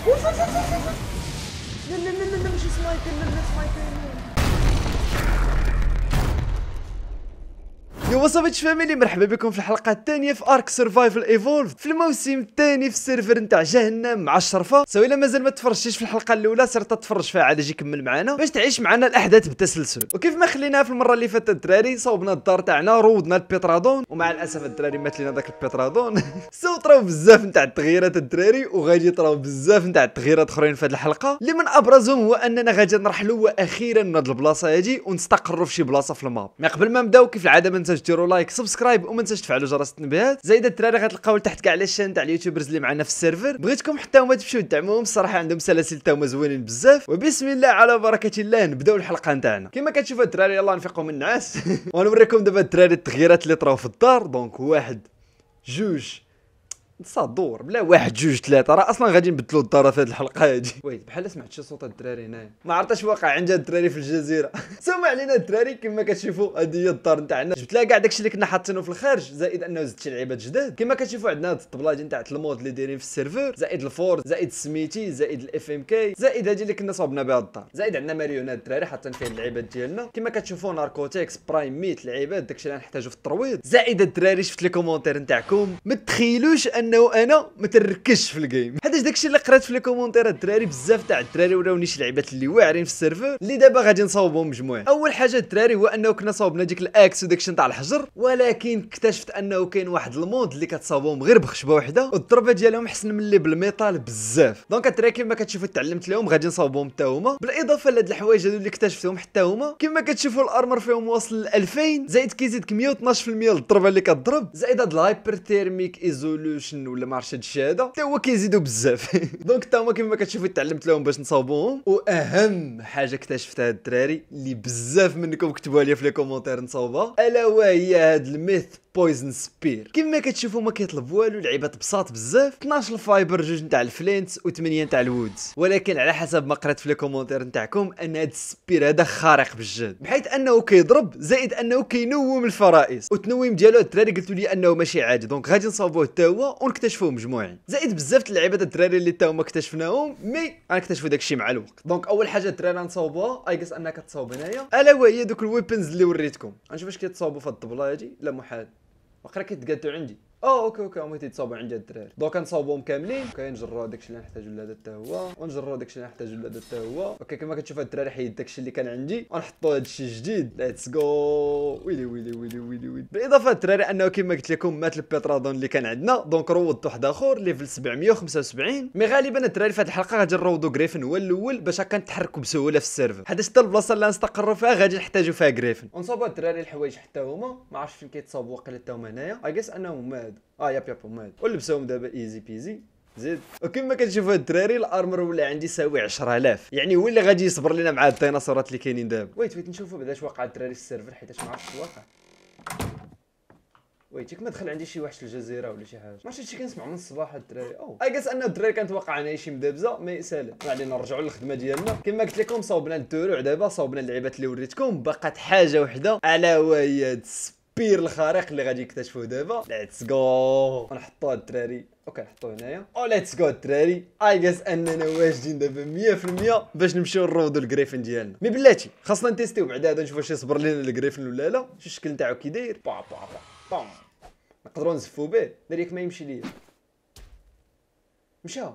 لا لا لا لا ماشي سنايبر، لا لا سنايبر. يو وصافيتش فاميلي، مرحبا بكم في الحلقه الثانيه في ارك سرفايفل ايفولف في الموسم الثاني في السيرفر نتاع جهنم مع الشرفه. سو الا مازال ما تفرجتيش في الحلقه الاولى سير تتفرج فيها عاد جي كمل معنا باش تعيش معنا الاحداث بالتسلسل. وكيف ما خليناها في المره اللي فاتت الدراري، صوبنا الدار تاعنا روضنا البيترادون، ومع الاسف الدراري مات لينا داك البيترادون. سو طراو بزاف نتاع التغييرات الدراري، وغادي يطراو بزاف نتاع التغييرات اخرين في هذه الحلقه، اللي من ابرزهم هو اننا غادي نرحلوا واخيرا من هذه البلاصه هذه ونستقروا في شي بلاصه في الماب. ما قبل ما نبداو كيف العاده ما تنساوش ديروا لايك سبسكرايب وما تنساوش تفعلوا جرس التنبيهات. زايد الدراري غتلقاو لتحت كاع لي شان تاع اليوتيوبرز اللي معنا في السيرفر، بغيتكم حتى هما تمشيو تدعموهم، الصراحه عندهم سلاسل حتى هما زوينين بزاف. وبسم الله على بركه الله نبداو الحلقه نتاعنا. كما كتشوفوا الدراري يلاه نفيقوا من النعاس. ونوريكم دابا الدراري التغييرات اللي طراو في الدار. دونك واحد جوج صادور بلا واحد جوج ثلاثه، راه اصلا غادي نبدلوا الدار في هذه الحلقه هذه. ويت بحال سمعت شي صوت الدراري هنايا، ما عرفتش واقع عند الدراري في الجزيره. سمع علينا الدراري كما كتشوفوا هذه هي الدار نتاعنا. جبت لها كاع داكشي اللي كنا حاطينه في الخارج، زائد انه زدت شي لعيبات جداد. كما كتشوفوا عندنا هاد الطبلاجه نتاع المود اللي دايرين في السيرفر، زائد الفور، زائد السميتي، زائد الاف ام كي، زائد هذه اللي كنا صوبنا بها الدار، زائد عندنا ماريونات الدراري حاطين فيه اللعيبات ديالنا. كما كتشوفوا ناركوتيكس برايم ميت لعيبات داكشي اللي نحتاجو في الترويض. زائد الدراري شفت لي كومونتير نتاعكم، ما تخيلوش انه انا تركزش في الجيم، حيت داكشي اللي قرات في لي كومونتيرات الدراري بزاف تاع الدراري وراوني شي لعيبات اللي واعرين في السيرفر اللي دابا غادي نصاوبهم مجموعه. اول حاجه الدراري هو انه كنا صاوبنا ديك الاكس وداكشي نتاع الحجر، ولكن اكتشفت انه كاين واحد المود اللي كتصاوبهم غير بخشبه وحده والضربه ديالهم احسن من اللي بالميطال بزاف. دونك الدراري كما كتشوفوا تعلمت لهم غادي نصاوبهم حتى هما، بالاضافه لهاد الحوايج هادو اللي اكتشفتهم حتى هما. كما كتشوفوا الارمر فيهم واصل ل 2000، زائد كيزيدك 112% للضربه اللي كتضرب، زائد هاد الهايبر ثيرميك ايزولوشن ولا ما عرفتش هادشي هذا حتى هو كيزيدوا بزاف. دونك حتى هما كما كتشوفوا تعلمت لهم باش نصاوبوهم. واهم حاجه اكتشفتها الدراري اللي بزاف منكم كتبوها لي في لي كومونتير نصاوبها، الا وهي هاد الميث بويزن سبير. كما كتشوفوا ما كيطلب والو، لعيبات بساط بزاف، 12 الفايبر، جوج نتاع الفلينتس و8 نتاع الوودز. ولكن على حسب ما قرات في لي كومونتير نتاعكم ان هاد السبير هذا خارق بالجد، بحيث انه كيضرب زائد انه كينوم الفرائس، والتنويم ديالو الدراري قلتوا لي انه ماشي عادي. دونك غادي نصاوبوه حتى هو ونكتشفوه مجموعين، زائد بزاف اللعيبات الدراري اللي حتى هما اكتشفناهم مي غنكتشفوا داكشي مع الوقت. دونك اول حاجه الدراري نصاوبوها ايكس انك تصاوب هنايا، الا وهي دوك الويبنز اللي وريتكم. غنشوف واش كيتصاوبوا في الطبله هادي. لا محال واخا كيتقادوا عندي. اوكي هما تيتصاوبوا عندي الدراري. دوكا نصاوبوهم كاملين. نجروا داكشي اللي نحتاجو لهذا حتى هو، ونجروا داكشي اللي نحتاجو لهذا حتى هو. اوكي كما كتشوفوا الدراري حيد داكشي اللي كان عندي ونحطوا هادشي جديد. ليتس جو. ويلي ويلي ويلي ويلي ويلي. بالاضافه الدراري انه كما قلت لكم مات البيترادون اللي كان عندنا، دونك روضت واحد اخر ليفل 775. مي غالبا الدراري في هذه الحلقه غادي نروضوا غريفن هو الاول باش هكا نتحركوا بسهوله في السيرفر، حيت حتى البلاصه اللي نستقروا فيها غادي نحتاجوا فيها غريفن. ونصاوبوا الدراري الحوايج حتى هما، ما عرفتش فين كيتصاوبوا واقيلا حتى هما هنايا. ايكس انهم ماد ياب ماد، ولبسوهم دابا ايزي بيزي. زيد. وكما كتشوفوا الدراري الارمر ولا عندي يساوي 10000، يعني هو اللي غادي يصبر لنا مع الديناصورات اللي كاينين دابا. ويت نشوفوا بعدا اش واقع الدراري في السيرفر، حيت ما عرفتش واقع. ويت ياك ما دخل عندي شي وحش في الجزيره ولا شي حاجه، ما عرفتش كنسمعوا من الصباح الدراري. ايكس ان الدراري كانت واقع هنايا شي مدابزه مي سالم. ما علينا نرجعوا للخدمه ديالنا. كما قلت لكم صوبنا الدروع دابا، صوبنا اللعيبات اللي وريتكم، بقات حاجه وحده الا وهي السبير الخارق اللي غادي يكتشفوه دابا. ليتس جو. نحطوه الدراري. اوكي نحطوه هنايا. ليتس جو الدراري. ايكس اننا واجدين دابا 100% باش نمشيو نروضوا الجريفن ديالنا. مي بلاتي خاصنا نتيستيو بعدا هذا، نشوفوا واش يصبر لنا الجريفن ولا لا، شو الشكل نتاعو كي داير. با نقدروا نزفوا به. داريك ما يمشي ليا. مشى.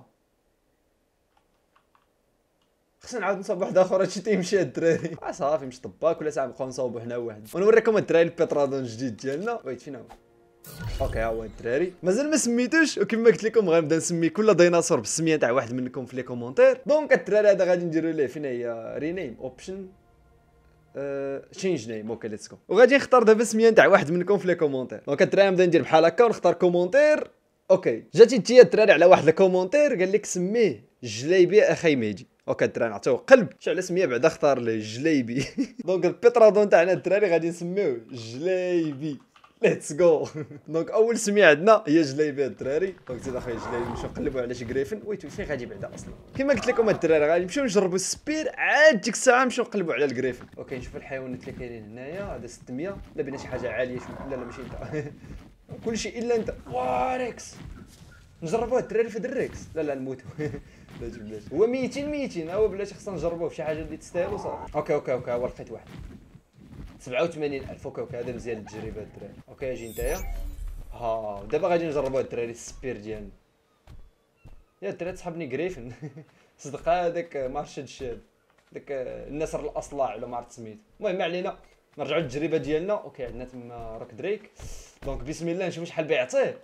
خصنا نعاود نصاوب واحد اخر هادشي تيمشي الدراري. صافي مش طباك ولا ساعه نبقاو نصاوبوا حنا واحد. ونوريكم الدراري البيترادون الجديد ديالنا. ويت فين هو؟ اوكي ها هو الدراري، مازال ما سميتوش. وكما قلت لكم غنبدا نسمي كل ديناصور بالسميه تاع واحد منكم في لي كومونتير. دونك الدراري هذا غادي نديروا ليه فين هي رينيم اوبشن تشينج نيم. اوكي ليتس جو. وغادي نختار دابا سميه تاع واحد منكم في لي كومونتير. دونك الدراري نبدا ندير بحال هكا ونختار كومونتير. اوكي جاتي انتيا الدراري على واحد الكومونتير قال لك سميه جليبي اخي ميدي. اوكي الدراري نعطيوه قلب، شو على سميه بعدا اختار ليه جليبي. دونك البيترادون تاعنا الدراري غادي نسميوه جليبي. ليتس جو. دونك اول سميه عندنا هي جليبي الدراري. دونك زيد اخويا جليبي نمشيو نقلبوا على شي غريفن. ويت فين غادي بعدا اصلا؟ كما قلت لكم الدراري غادي نمشيو نجربوا السبير، عاد ديك الساعه نمشيو نقلبوا على الغريفن. اوكي نشوف الحيوانات اللي كاينين هنايا. هذا 600. لا بينا شي حاجه عاليه شويه. لا ماشي انت. كل شيء الا انت. واريكس نجربوه الدراري في دريكس. لا نموتو. بلاش هو ميتين هو بلاتي خصنا نجربوه فشي حاجه اللي تستاهل وصافي. اوكي هو لقيت واحد 87,000. اوكي هذا مزيان التجربه الدراري. اوكي اجي نتايا. ها دابا غادي نجربوه الدراري السبير ديالنا. يا الدراري صحابني غريفن. صدق هذاك مارشد الشاد داك النسر الاصلع ولا ما عرفت سميتو. المهم ما علينا نرجعوا للتجربه ديالنا. اوكي عندنا تما راك دريك. دونك بسم الله نشوف شحال بيعطيه.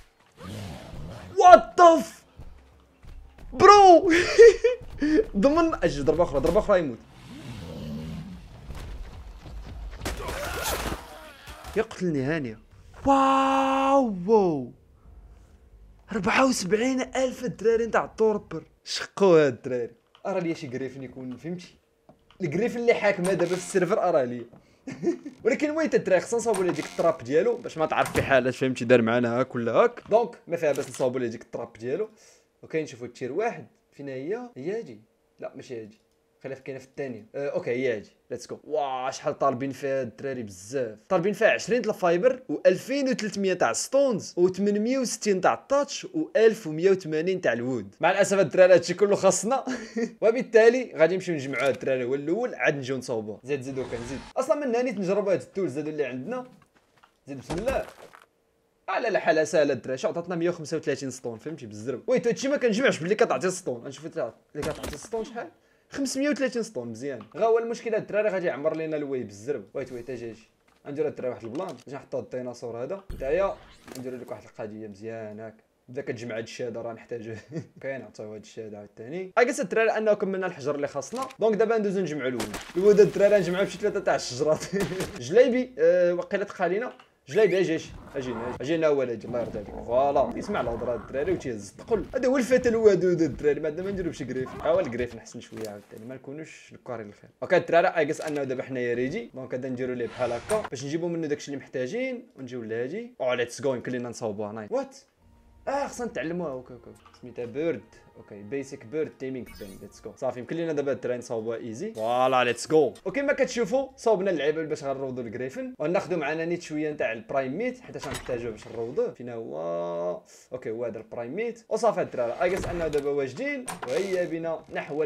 وات ذا برو. ضمن اجي ضربه اخرى يموت. يقتلني هانيه. واو 74,000 الدراري نتاع الطوربر. شقوا هاد الدراري. ارى ليا شي غريفن يكون فهمتي الغريفن اللي حاكمه دابا في السيرفر ارى ليا. ولكن المهم الدراري خصنا نصاوبوا ليه ديك الطراب ديالو باش ما تعرف في حالات فهمتي دار معنا هاك ولا هاك. دونك ما فيها باش نصاوبوا ليه ديك الطراب ديالو. اوكي نشوفوا التير واحد فين هي هادي. لا ماشي هادي خليها كاينه في الثانيه. اوكي هي هادي ليتس جو. واه شحال طالبين فيها الدراري بزاف. طالبين فيها 20 تاع الفايبر و2300 تاع ستونز و860 تاع التاتش و1180 تاع الوود. مع الاسف الدراري هادشي كله خاصنا. وبالتالي غادي نمشيو نجمعوا الدراري هو الاول عاد نجيو نصاوبوه. زيدو كنزيد اصلا من هنا نجربوا هاد التولز هادو اللي عندنا. زيد بسم الله. لا حالها ساهله الدراري. شو عطاتنا 135 سطون فهمتي بالزرب. ويت هادشي ما كنجمعش باللي كتعطي سطون. غنشوف اللي كتعطي سطون شحال 530 سطون مزيان. غا هو المشكله الدراري غادي يعمر لينا الواي بالزرب. ويت اجي غنديرو الدراري واحد البلان باش نحطو الديناصور هذا نتايا. نديرو لك واحد القضيه مزيان هاك. بدا كتجمع هاد الشهاده راه نحتاجوه. كاين نعطيو هاد الشهاده عاوتاني. اكاس الدراري انه كملنا الحجر اللي خاصنا. دونك دابا ندوزو نجمعو الوود الدراري نجمعو بشي 3 تاع الشجرات. جليبي وقيله تقالينا جليبي اجينا اول اجي الله يرضي عليك. فوالا يسمع الهضره الدراري وتيهز الثقل. هذا هو الفتى الودود الدراري. بعد ما نديرو بشي كريف هو الكريف نحسن شويه عاوتاني ما نكونوش الكاري الخير. اوكي الدراري اكاس انه دابا حنايا ريدي. دونك غادي نديرو ليه بحال هكا باش نجيبو منه داكشي اللي محتاجين ونجيو لهادي. ليتس جو يمكن لينا نصاوبوها نايت. وات خصنا نتعلموها. اوكي سميتها بيرد. اوكي بيسك بيرد تيمينغ بين. ليتس جو صافي يمكن لينا دابا الدراري نصاوبوها ايزي. فوالا ليتس جو. وكما كتشوفوا صاوبنا اللعيبه باش غنروضوا الجريفن وناخذوا معنا نيت شويه نتاع البرايم ميت حيت غنحتاجوه باش نروضوه. فين هو؟ اوكي هو هذا البرايم ميت وصافي الدراري اكاس اننا دابا واجدين وهيا بنا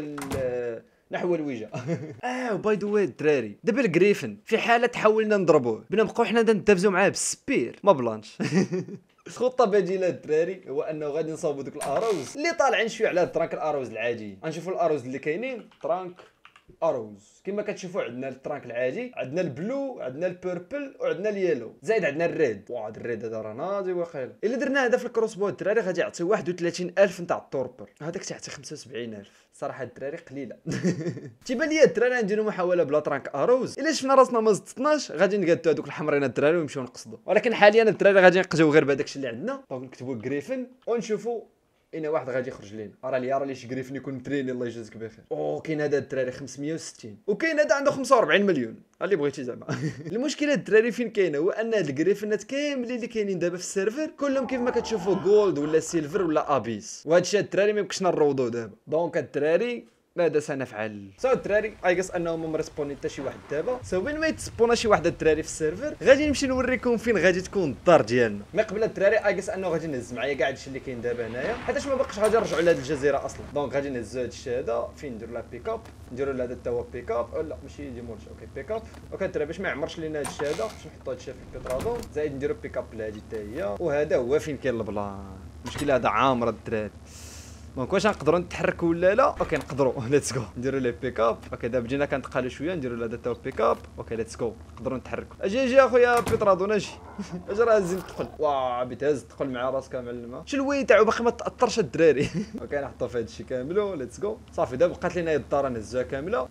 نحو الوجه. وباي ذا واي الدراري دابا الجريفن في حاله تحاولنا نضربوه بنا نبقاو حنا ندبزو معاه بالسبير ما بلانش. الخطه بديله الدراري هو انه غادي نصاوبوا دوك الاروز اللي طالعين شويه على الترانك الاروز العادي. غنشوفوا الاروز اللي كاينين ترانك اروز كما كتشوفوا. عندنا الترانك العادي عندنا البلو عندنا البيربل وعندنا اليلو زايد عندنا الريد. هاد الريد هذا راه ناضي واخيلا. الا درنا هذا في الكروس بو الدراري غادي يعطي 31,000 نتاع التوربر. هذاك تيعطي 75,000 صراحه الدراري قليله. تيبان لي الدراري نديروا محاوله بلا ترانك اروز. الا شفنا راسنا ما زدناش غادي نقادو هذوك الحمرين الدراري ونمشيو نقصدوا. ولكن حاليا الدراري غادي نقجيو غير بهذاك الشيء اللي عندنا. دونك نكتبوا جريفن ونشوفوا اين واحد غادي يخرج لينا. راه لي شي جريفن يكون متريني الله يجازيك بخير. كاين هذا الدراري 560 وكاين هذا عنده 45 مليون اللي بغيتي زعما. المشكله الدراري فين كاينه هو ان هاد الجريفنات كاملين اللي كاينين دابا في السيرفر كلهم كيف ما كتشوفوا جولد ولا سيلفر ولا ابيس. وهذا الشيء الدراري ما يمكنش نروضوه دابا. دونك الدراري ماذا سنفعل؟ الدراري ايغاس انهم مريسبوني حتى شي واحد دابا. وين ما يتسبونا شي واحد الدراري في السيرفر غادي نمشي نوريكم فين غادي تكون الدار ديالنا. ما قبل الدراري ايغاس انه غادي نهز معايا كاع هادشي اللي كاين دابا هنايا حيتاش ما باقيش غادي نرجعوا لهاد الجزيره اصلا. دونك غادي نهزوا هادشي هذا فين نديروا لا بيكاب نديروا لهذا حتى هو بيكاب لا ماشي ديمولش. اوكي بيكاب. اوكي الدراري باش ما يعمرش لينا هادشي هذا باش نحطوا هادشي في البيترادون زايد نديروا بيكاب لهادي حتى هي. وهذا هو فين كاين البلان. المشكله هذا عامر الدراري. دونك واش نقدروا نتحركوا ولا لا؟ اوكي نقدروا. ليتس جو نديروا ليه بيكاب. اوكي دابا جينا كنتقالوا شويه نديروا لهذا تا بيكاب. اوكي ليتس جو نقدروا نتحركوا. اجي اخويا بيترادون اجي. راه هازين الثقل. بيتهز الثقل مع راسك معلمه. شنو الوي تاعو باقي ما تاثرش الدراري. اوكي نحطوا في هذا الشيء كامل. ليتس جو صافي دابا بقات لينا الدار نهزوها كامله.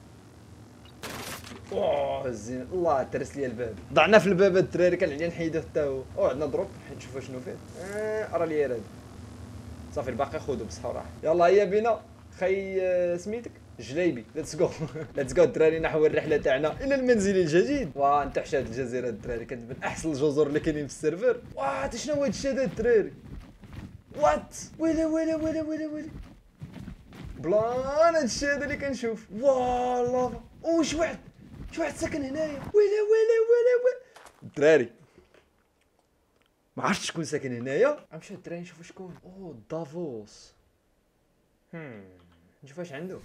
زين الله ترس لي الباب. ضعنا في الباب الدراري كان علينا نحيدوه حتى هو. عندنا دروب نشوفوا شنو فيه. راه لي هذا صافي الباقي خذوا بصحه وراحه. يلا هيا بينا خي سميتك جليبي. ليتس جو. ليتس جو الدراري نحو الرحله تاعنا الى المنزل الجديد. انت حشاد الجزيره الدراري كانت من احسن الجزر اللي كاينين في السيرفر. شنو هو هادشي هذا الدراري. ويلي بلان هادشي هذا اللي كنشوف. والله شي واحد ساكن هنايا. ويلي الدراري ما عرفتش شكون ساكن هنايا. غنمشيو الدراري نشوفو شكون. او دافوس. نشوف واش عنده.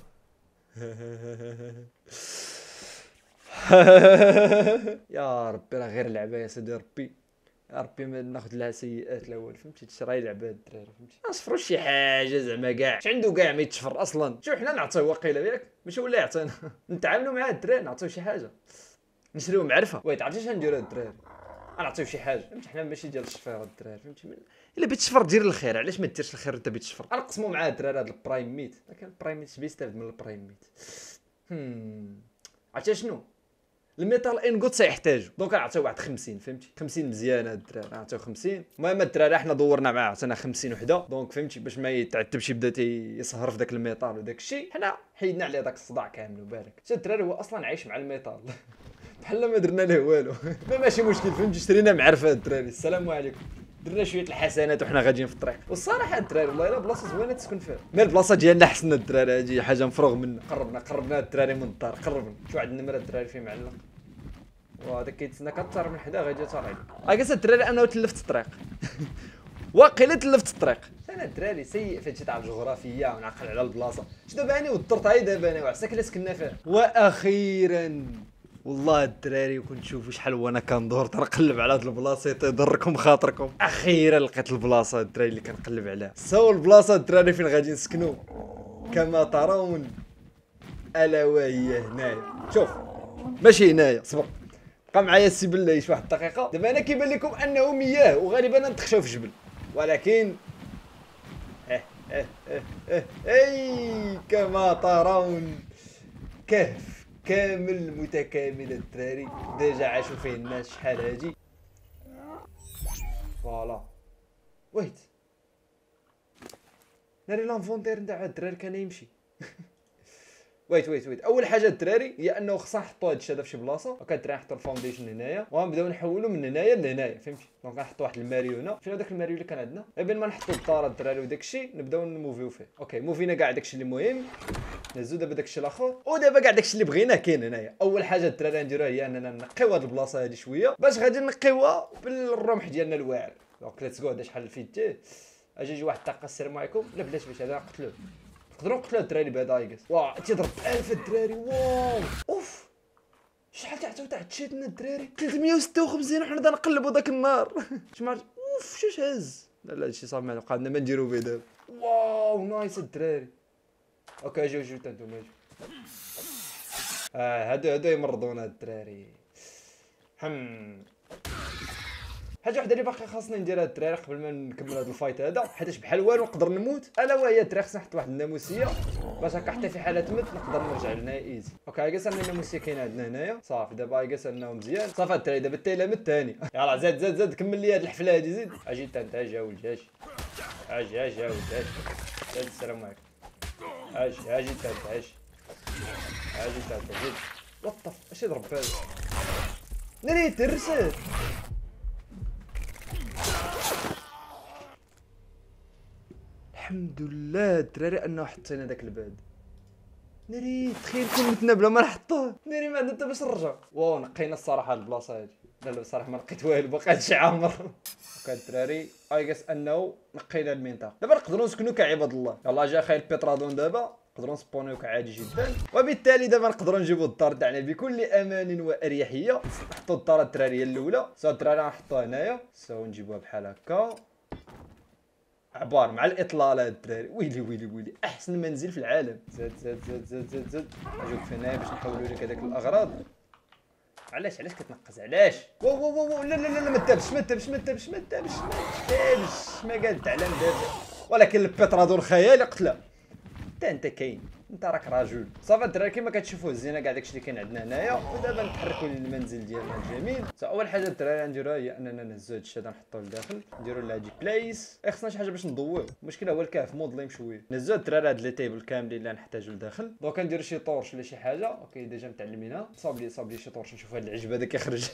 يا ربي راه غير لعبه يا سيدي ربي. يا ربي ما ناخذ لها سيئات الاول فهمتي. تشري لعبه الدراري فهمتي. نصفروا شي حاجه زعما كاع اش عنده كاع ما يتشفر اصلا. شوف حنا نعطيوه وقيله ياك ماشي ولا يعطينا. نتعاملوا مع الدراري نعطيوه شي حاجه نشريو معرفه. ويت عرفتي اش غنديروا الدراري غنعطيو شي حاجه فهمتي. حنا ماشي ديال الشفير الدراري فهمتي. الا بغيت تشفر دير الخير علاش ما ديرش الخير وانت بغيت تشفر. غنقسموا مع الدراري هذا البرايم ميت. لكن البرايم ميت بيستافد من البرايم ميت. عرفتي شنو الميتال انغوت سيحتاجو. دونك غنعطيو واحد 50 فهمتي. 50 مزيانه الدراري غنعطيو 50. المهم الدراري حنا دورنا معاه عطينا 50 وحده. دونك فهمتي باش ما يتعتبش يبدا يسهر في داك الميتال وداك الشيء. حنا حيدنا عليه داك الصداع كامل وبالك. شتي الدراري هو اصلا عايش مع الميتال. بحال ما درنا له والو. ماشي مشكل فهمتي. شرينا معرفه الدراري. السلام عليكم. درنا شويه الحسنات وحنا غاديين في الطريق. والصراحه الدراري والله الا بلاصه زوينه تسكن فيها. مي البلاصه ديالنا حسنا الدراري هادي حاجه مفروغ منها. قربنا الدراري من الدار قربنا. شو واحد النمره الدراري فيه معلق. وهذاك كيتسنى كثر من حدا غيجي طالع. هاكا الدراري انا تلفت الطريق. واقيلا تلفت الطريق. انا الدراري سيء في هادشي تاع الجغرافيا ونعقل على البلاصه. شنو دابا اني وضرت هاي دابا انا وعساك الا سكننا فيها. واخيرا والله الدراري كنت تشوفوا شحال وانا كندور تنقلب على هاد البلاصه يضركم خاطركم. اخيرا لقيت البلاصه الدراري اللي كنقلب عليها. سوا البلاصه الدراري فين غادي نسكنوا كما ترون الا وهي هنايا. شوف ماشي هنايا صبر بقى معايا السي بالله واحد الدقيقه. دابا انا كيبان لكم انه مياه وغالبا نتخشاو في الجبل ولكن اي كما ترون كهف كامل متكامل الدراري. ديجا عاشوا فيه الناس شحال هادي. فوالا ويت ناري لانفونتير نتاع الدراري كان يمشي. ويت اول حاجه الدراري هي انه خصنا نحطوا هاد الشيء هذا في شي بلاصه. وكان الدراري نحطوا الفاونديشن هنايا وغنبداو نحولوا من هنايا لهنايا فهمتي. دونك غنحطوا واحد الماريونه. فين هذاك الماريو اللي كان عندنا قبل ما نحطوا الدار الدراري وداك الشيء نبداو نموفيو فيه. اوكي موفينا كاع داك الشيء اللي مهم. نهزو دابا داك الشيء الاخر ودابا كاع داك الشيء اللي بغينا كاين هنايا. اول حاجه الدراري نديروها هي اننا نقيو هاد البلاصه هادي شويه باش غادي نقيوها بالرمح ديالنا الواعر. دونك ليتس جو. هذا شحال فيتيه اجي واحد الطاقه. السلام عليكم. لا بلاش باش هذا نقتلوه. نقدروا نقتلوا الدراري بهذا ايكس. واه تيضرب 1000 الدراري. واو اوف شحال تعطيو لنا الدراري 356 وحنا دا نقلبوا داك النار. شمال اوف شوش هز. لا هادشي صافي ما بقى عندنا ما نديرو به دابا. واو نايس الدراري. اوكي جيو حتى نتوما هادو يمرضونا الدراري. حاجه وحده اللي باقي خاصني نديرها الدراري قبل ما نكمل هذا الفايت هذا حيتاش بحال والو نقدر نموت. الا وهي الدراري خصنا نحط واحد الناموسيه باش هكا حتى في حاله مت نقدر نرجع لنا ايزي. اوكي هاكا الناموسيه كاينه عندنا هنايا صافي. دابا هاكا انه مزيان صافي الدراري. دابا التيله مت ثاني. يلاه زاد كمل لي هاد الحفله هادي. زيد اجي انت اجي ولدي اجي يا ولدي اجي. السلام عليكم. اجي انت اجي زيد. وطف اش يضرب هذا ناري ترسل. الحمد لله الدراري انه حطينا داك الباد. ناري تخيل كون متنا بلا ما نحطوه. ناري ما عندنا حتى باش نرجع. واو نقينا الصراحه هاد البلاصه هادي. لا بصراحه ما لقيت والو باقي هادشي عامر. اوكي الدراري ايكس انه نقينا المنطقه. دابا نقدروا نسكنوا كعباد الله. يلاه جا خايل بيترادون دابا نقدروا نسبونيو كعادي جدا. وبالتالي دابا نقدروا نجيبوا الدار تاعنا بكل امان واريحيه. نحطوا الدار الدراريه الاولى. سو الدراري غنحطوها هنايا. سو نجيبوها بحال هكا عبار مع الاطلاله الدراري. ويلي احسن منزل في العالم. زاد اجيو هنايا باش نحولوا لك هذاك الاغراض. علاش كتنقز علاش؟ واو لا ما تابش ما قال تعلم دابا. ولكن البيترادور خيالي قتله. انت كاين انت راك راجل صافي الدراري. كيما كتشوفوا الزينه كاع داكشي اللي كاين عندنا هنايا. ودابا نتحركوا للمنزل ديالنا الجميل. اول حاجه الدراري غنديروها هي اننا نهزوا هادشي هذا نحطوه لداخل. نديروا لها دي بلايس. خصنا شي حاجه باش نضويو. المشكل هو الكهف مظلم شويه. نهزوا الدراري هاد لي تيبل كاملين اللي نحتاجو لداخل. دونك نديروا شي طورش ولا شي حاجه. اوكي ديجا متعلمينها. صاب لي شي طورش نشوف هاد العجب هذا كيخرج.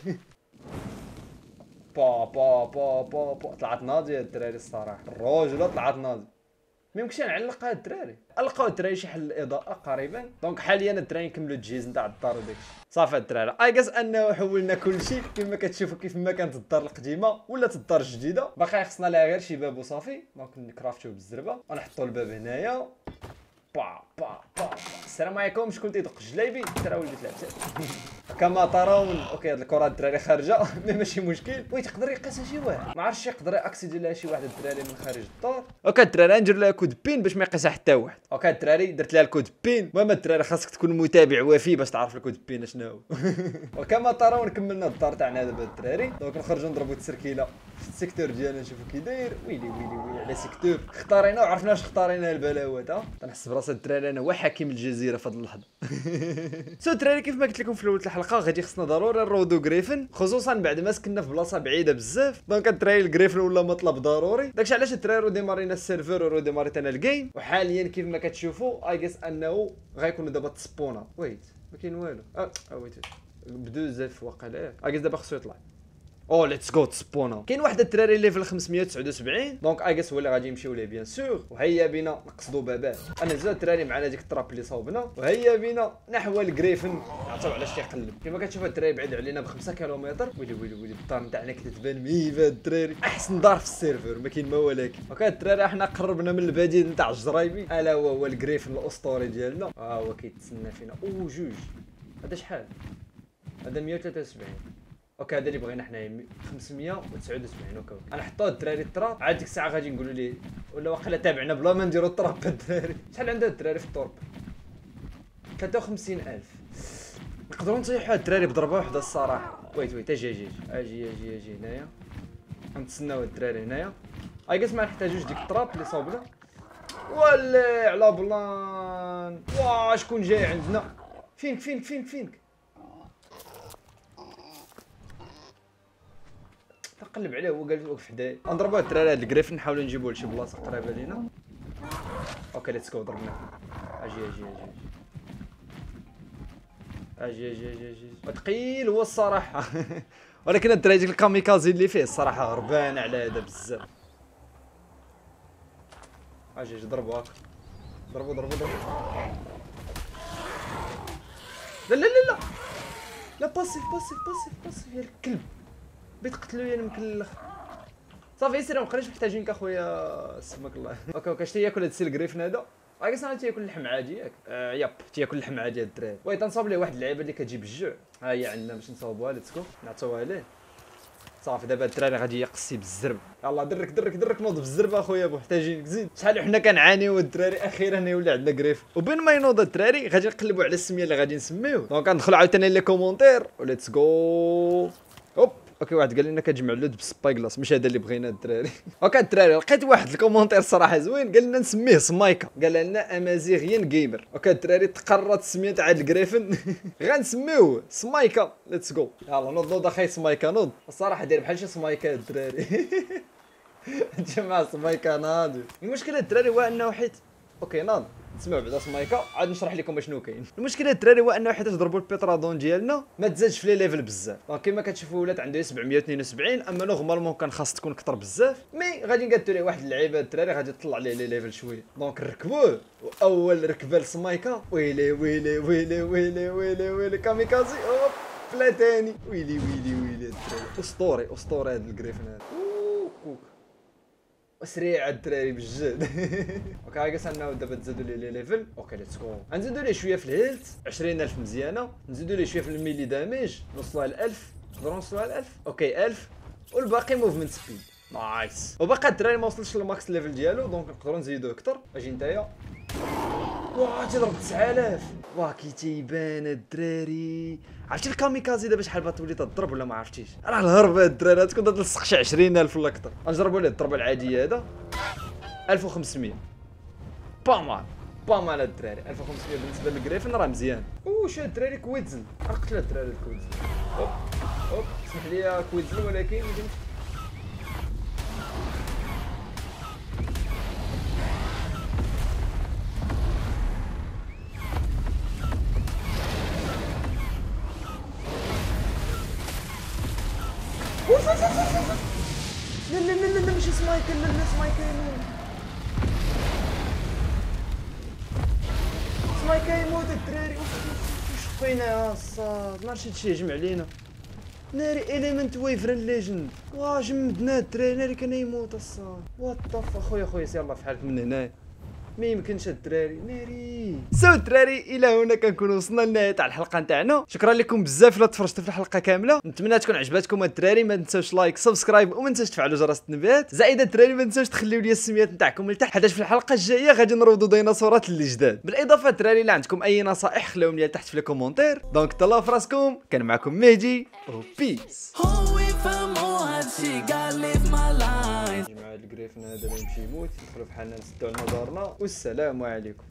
با طلعت ناضيه الدراري الصراحه. الرجل طلعت ناضي. ما يمكنش نعلق هاد الدراري. لقاو الدراري شي حل الاضاءه قريبا. دونك حاليا الدراري نكملوا التجهيز نتاع الدار وداكشي. صافي الدراري ايكاس انه حولنا كلشي كما كتشوفوا كيف ما كانت الدار القديمه ولات الدار الجديده. باقي خصنا لها غير شي باب وصافي. دونك نكرافتيو بالزربه ونحطوا الباب هنايا. با با با السلام عليكم. شكون تيدق الجلايبي؟ ترى وليت لعبت. كما ترون اوكي هاد الكره الدراري خارجه مي ماشي مشكل. وي تقدر يقيسها شي واحد ما عرفتش يقدر ياكسيدي لها شي واحد الدراري من خارج الدار. اوكي الدراري ندير لها كود بين باش ما يقيسها حتى واحد. اوكي الدراري درت لها الكود بين. المهم الدراري خاصك تكون متابع وفي باش تعرف الكود بين شنو هو. وكما ترون كملنا الدار تاعنا دابا الدراري. دونك نخرجوا نضربوا التسركيله في السيكتور ديالنا نشوفوا كي داير. ويلي ويلي ويلي على سيكتور اختارينا وعرفنا واش اختارينا البلاوات. تنحس براسي الدراري انا هو حاكم الجزيره في هذه اللحظه. سو الدراري كيف ما قلت لكم في الاول الحلقه غادي خصنا ضروري نرودو غريفن خصوصا بعد ما سكننا في بلاصه بعيده بزاف. دونك الدراري الغريفن ولا مطلب ضروري. داكشي علاش الدراري روديمارينا السيرفر وروديمارينا الجيم. وحاليا كيف ما كتشوفوا ايكاس انه غيكونوا دابا تسبونا. ويت ما كاين والو. ويت بدو زاف واقيلا ايكاس دابا خصو يطلع. او ليتس جو تسبونا. كاين واحد الدراري ليفل 579 دونك ايكاس هو اللي غادي يمشيو ليه بيان سور. وهيا بينا نقصدوا باباه. انا زاد الدراري معنا ديك الطراب اللي صوبنا. وهيا بينا نحو الغريفن. عرفتوا علاش تيقلب كيما كتشوفوا الدراري بعيد علينا ب 5 كيلومتر. ويلي ويلي ويلي الدار نتاعنا كتبان مهيبه الدراري. احسن دار في السيرفر ما كاين ما ولكن. اوكي الدراري حنا قربنا من البديل نتاع الجرايبي الا هو الغريفن الاسطوري ديالنا. هو كيتسنى فينا. جوج هذا شحال؟ هذا 173. اوكي هذا اللي بغينا حنايا 579. اوكي انا حطوه الدراري التراب. عاد ديك الساعه غادي نقولوا ليه ولا واقيلا تابعنا بلا ما نديروا التراب الدراري. شحال عندها الدراري في التراب؟ 53000. نقدروا نطيحوا الدراري بضربه واحده الصراحه. ويت اجي هنايا. غنتسناو الدراري هنايا. ايكاس ما نحتاجوش ديك التراب اللي صوبنا. ولي على بلان. واه شكون جاي عندنا؟ فينك نقلب عليه هو قال وقف حدايا. نضربوا الدراري هاد الكريف نحاولوا نجيبوه لشي بلاصه قريبه لينا. اوكي ليتس جو ضربناه. اجي ثقيل هو الصراحه. ولكن الدراري ديك الكاميكازي اللي فيه الصراحه غربان على هذا بزاف. اجي ضربوا هاك. ضربوا لا باسيف يا الكلب بيتقتلوا يا المكلخ. صافي سير ما بقيناش محتاجينك اخويا سماك الله. اوكي شتي ياكل هاد السيل غريفن هذا. ايكاس انا تياكل اللحم عادي ياك. ياب تياكل اللحم عادي هاد الدراري. وي تنصاوب ليه واحد اللعيبه اللي كتجيب الجوع. ها هي عندنا باش نصاوبوها. ليتس جو نعطيوها ليه. صافي دابا الدراري غادي يقصي بالزرب. يلاه درك نوض بالزرب اخويا محتاجينك زيد. شحال وحنا كنعانيو الدراري اخيرا يولي عندنا غريف. وبين ما ينوض الدراري غادي نقلبوا على السميه اللي غادي نسميوه. دونك غندخلوا عاوتاني لي كومونتير وليتس جو. اوكي واحد قال لنا كتجمع اللود بالسبايكلاس مش هذا اللي بغينا الدراري. اوكي الدراري لقيت واحد الكومونتير صراحه زوين قال لنا نسميه سمايكا. قال لنا امازيغيان جيمر. اوكي الدراري تقررت السميه تاع الغريفن. غنسميوه سمايكا. ليتس جو. يلا نوض اخي سمايكا نوض. الصراحه داير بحال شي سمايكا الدراري. جماعه سمايكا ناضي. المشكله الدراري هو انه حيت اوكي ناض تسمعوا بعدا سمايكا عاد نشرح لكم شنو كاين. المشكله الدراري هو انه حيت ضربوا البيترادون ديالنا ما تزادش في لي ليفل بزاف. دونك كما كتشوفوا ولات عنده 772 اما نورمالمون كان خاص تكون كثر بزاف. مي غادي نقادو ليه واحد اللعيبه الدراري غادي تطلع ليه لي ليفل شويه. دونك ركبوه واول ركبه لسمايكا ويلي كاميكازي اوب بلا تاني. ويلي الدراري اسطوري هذا الغريفن هذا. وسريع الدراري بالجد. اوكي ايكاس انه دابا تزادوا لي ليفل. اوكي ليتس جو. غنزيدوا ليه شويه في الهيلث 20000 مزيانه. نزيدوا ليه شويه في الميلي داميج نوصلوها ل 1000. نقدروا نوصلوها ل 1000. اوكي 1000 والباقي موفمنت سبيد. نايس. وباقي الدراري ما وصلش للماكس ليفل ديالو دونك نقدروا نزيدوه اكثر. اجي نتايا. واه تيضرب 9000. واه كي تيبان الدراري. عرفتي الكاميكازي دابا شحال بغاتولي تضرب ولا ما عرفتيش؟ راه الهرب الدراري تكون تلصق شي 20000 ولا اكثر. نجربوا ليه الضربه العاديه هذا 1500. بامال الدراري 1500 بالنسبه للغريفن راه مزيان. شو الدراري كويتزن قتل الدراري الكويتزن. اوب اسمح لي كويتزن ولكن لا ماشي سمايكل. لا سمايكل والله كيموت الدراري. واش خفينا الصاد ما عرفتش هادشي يهجم علينا. ناري اليمنت ويفرن ليجند جمدنا الدراري. ناري كان يموت الصاد. وات ذا خويا يلاه فحالك من هنايا ما يمكنش الدراري. ناري الدراري الى هنا كنكونوا وصلنا لنهايه تاع الحلقه نتاعنا. شكرا لكم بزاف الا تفرجتوا في الحلقه كامله. نتمنى تكون عجباتكم الدراري. ما تنساوش لايك سبسكرايب وما تنساوش تفعلوا جرس التنبيهات. زائد الدراري ما تنساوش تخليو لي السميات نتاعكم لتحت حيت في الحلقه الجايه غادي نروضوا ديناصورات اللي جداد. بالاضافه الدراري الا عندكم اي نصائح خليهم لي تحت في الكومونتير. دونك تهلاو في راسكم. كان معكم مهدي وبيس. جماعة القريفن هذا ما يمشي يموت. ندخلوا بحالنا نسدوا على دارنا والسلام عليكم.